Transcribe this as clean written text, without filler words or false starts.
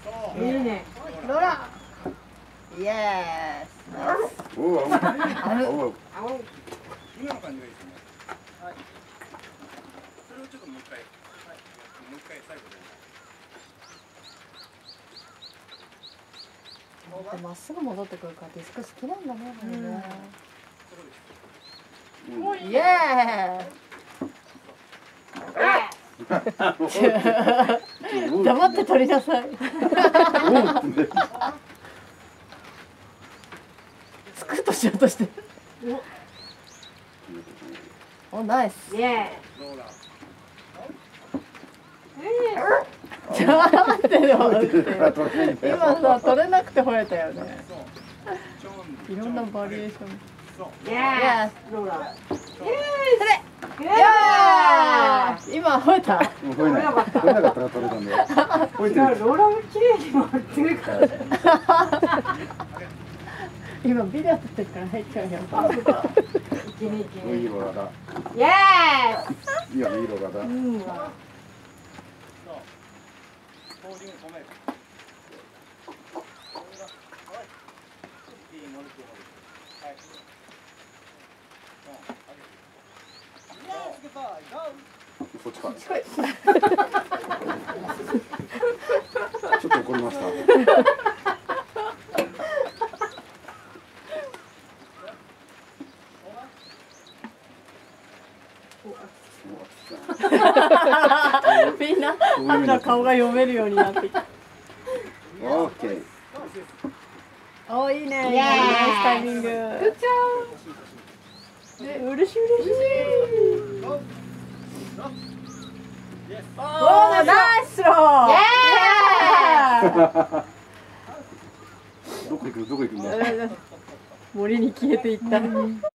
いいね。 ローライエース。 おお、 ある。 おお。 今の感じがいいですね。はい。それをちょっともう一回、はい、もう一回最後で。 まっすぐ戻ってくるからディスク好きなんだね。イエーイ。黙って取りなさい。スクッとしようとして。お、ナイス。 イエローラー。 ちょっと待ってよ。今さ取れなくて吠えたよね。いろんなバリエーション。 ーイ。イエーイ。ローラー。 イエーイ。今吠えた。 吠えなかったら取れたんだよ。吠えてる。 ローラーが綺麗に回ってるから。 今ビデオ撮ってるから入っちゃうよ。 いけねいけね。 いいローラーだ。 イエーイ。 いいよ、いいローラーだ。 うん。 ポージング止める。 こっちか。ちょっと怒りました。 みんなあんな顔が読めるようになってきた。 オッケー。 お、いいね。 イエーイナイスタイミング。で、嬉しい嬉しい。おー、ナイスロー。 イエどこ行くんだよ。 森に消えていった。